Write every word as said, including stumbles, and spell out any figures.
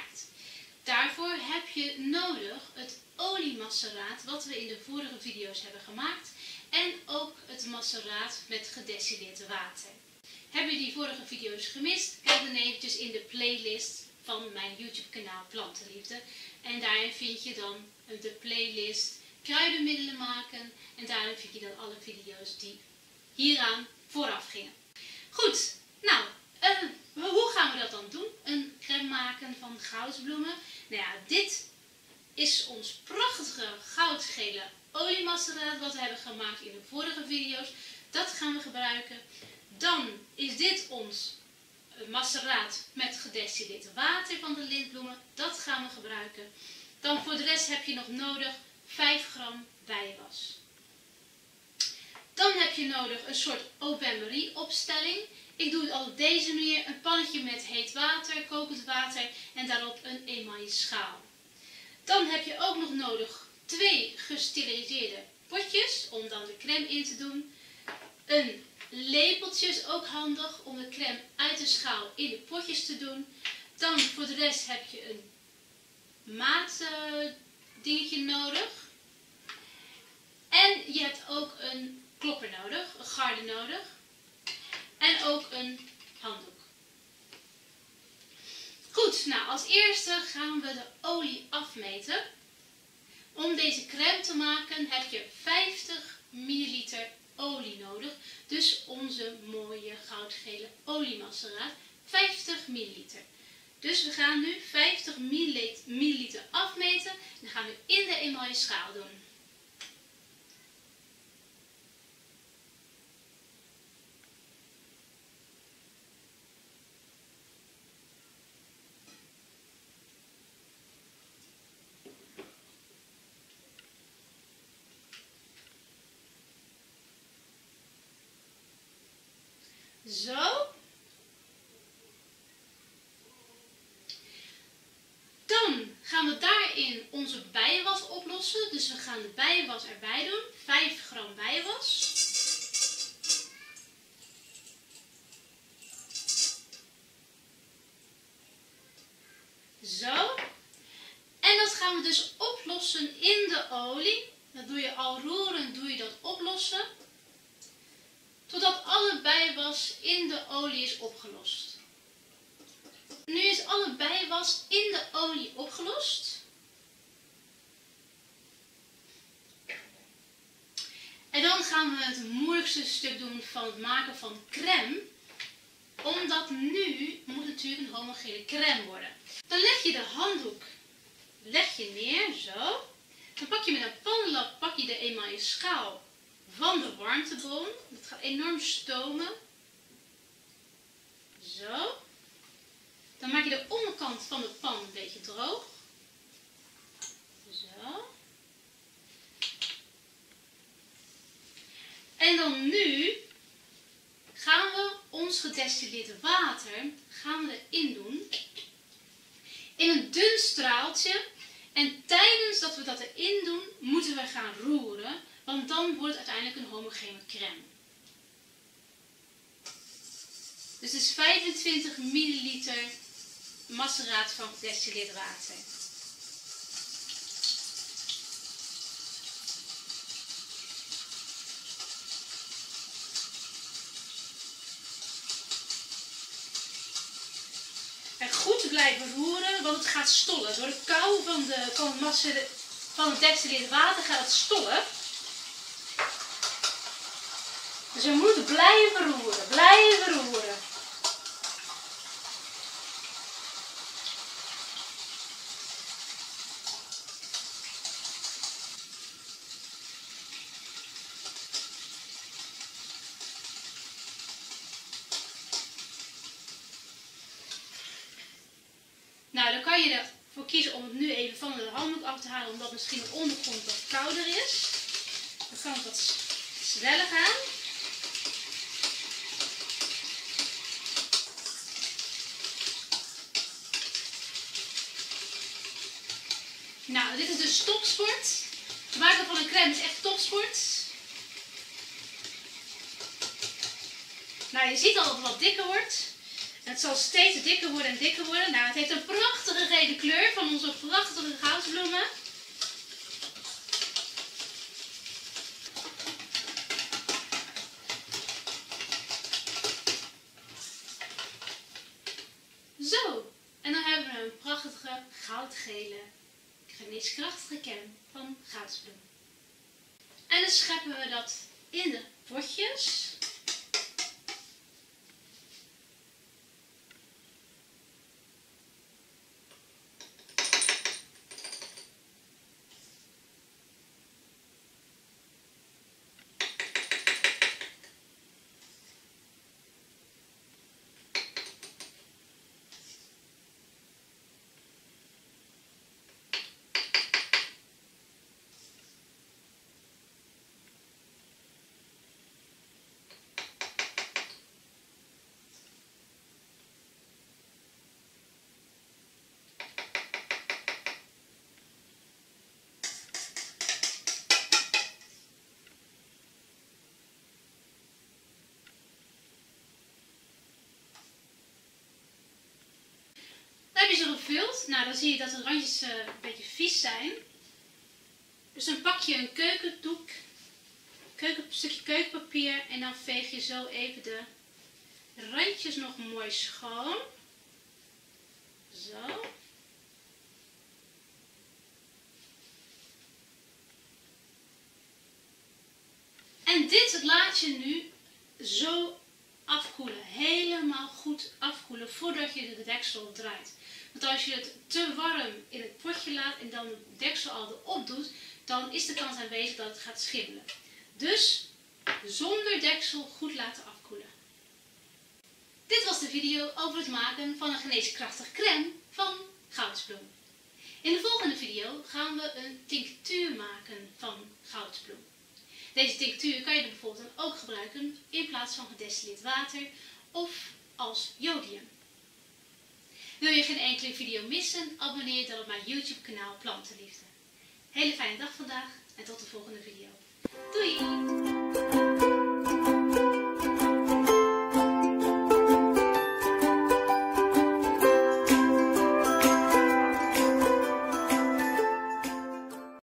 gemaakt. Daarvoor heb je nodig het oliemasseraat wat we in de vorige video's hebben gemaakt en ook het masseraat met gedestilleerd water. Heb je die vorige video's gemist? Kijk dan eventjes in de playlist van mijn YouTube kanaal Plantenliefde en daarin vind je dan de playlist kruidenmiddelen maken en daarin vind je dan alle video's die hieraan vooraf gingen. Goed, nou, uh, hoe gaan we dat dan doen? Een crème maken van goudsbloemen. Nou ja, dit is ons prachtige goudgele oliemasseraat wat we hebben gemaakt in de vorige video's. Dat gaan we gebruiken. Dan is dit ons masseraat met gedestilleerd water van de lintbloemen. Dat gaan we gebruiken. Dan voor de rest heb je nog nodig vijf gram bijwas. Dan heb je nodig een soort au bain-marie opstelling. Ik doe het al op deze manier. Een pannetje met heet water, kokend water en daarop een emaille schaal. Dan heb je ook nog nodig twee gesteriliseerde potjes om dan de crème in te doen. Een lepeltje is ook handig om de crème uit de schaal in de potjes te doen. Dan voor de rest heb je een maat uh, dingetje nodig. En je hebt ook een klopper nodig, een garde nodig. En ook een handdoek. Goed, nou als eerste gaan we de olie afmeten. Om deze crème te maken heb je vijftig milliliter olie nodig. Dus onze mooie goudgele oliemasseraat. vijftig milliliter. Dus we gaan nu vijftig milliliter afmeten. En dan gaan we in de emaille schaal doen. Zo. Dan gaan we daarin onze bijenwas oplossen. Dus we gaan de bijenwas erbij doen. vijf gram bijenwas. Zo. En dat gaan we dus oplossen in de olie. Dat doe je al roeren, doe je dat oplossen. Totdat alle bijenwas in de olie is opgelost. Nu is alle bijenwas in de olie opgelost. En dan gaan we het moeilijkste stuk doen van het maken van crème. Omdat nu moet natuurlijk een homogene crème worden. Dan leg je de handdoek leg je neer, zo. Dan pak je met een pannenlap pak je de emaille schaal van de warmtebron. Dat gaat enorm stomen. Zo. Dan maak je de onderkant van de pan een beetje droog. Zo. En dan nu gaan we ons gedestilleerd water gaan we erin doen. In een dun straaltje. En tijdens dat we dat erin doen, moeten we gaan roeren. Want dan wordt het uiteindelijk een homogene crème. Dus het is vijfentwintig milliliter masseraat van gedestilleerd water. En goed blijven roeren, want het gaat stollen. Door de kou van, de, van, het, massere, van het gedestilleerd water gaat het stollen. Dus we moeten blijven roeren, blijven roeren. Nou, dan kan je ervoor kiezen om het nu even van de handdoek af te halen, omdat misschien de ondergrond wat kouder is. Dan kan het wat sneller gaan. Nou, dit is dus topsport. Het maken van een crème is echt topsport. Nou, je ziet al dat het wat dikker wordt. En het zal steeds dikker worden en dikker worden. Nou, het heeft een prachtige gele onze prachtige goudbloemen. Zo, en dan hebben we een prachtige goudgele, geneeskrachtige kern van goudsbloem. En dan scheppen we dat in de potjes. Heb je ze gevuld? Nou, dan zie je dat de randjes uh, een beetje vies zijn. Dus dan pak je een keukendoek, keuken, een stukje keukenpapier en dan veeg je zo even de randjes nog mooi schoon. Zo. En dit laat je nu zo afkoelen. Helemaal goed afkoelen voordat je de deksel draait. Want als je het te warm in het potje laat en dan de deksel al erop doet, dan is de kans aanwezig dat het gaat schimmelen. Dus zonder deksel goed laten afkoelen. Dit was de video over het maken van een geneeskrachtig crème van goudsbloem. In de volgende video gaan we een tinctuur maken van goudsbloem. Deze tinctuur kan je bijvoorbeeld dan ook gebruiken in plaats van gedestilleerd water of als jodium. Wil je geen enkele video missen, abonneer je dan op mijn YouTube kanaal Plantenliefde. Hele fijne dag vandaag en tot de volgende video. Doei!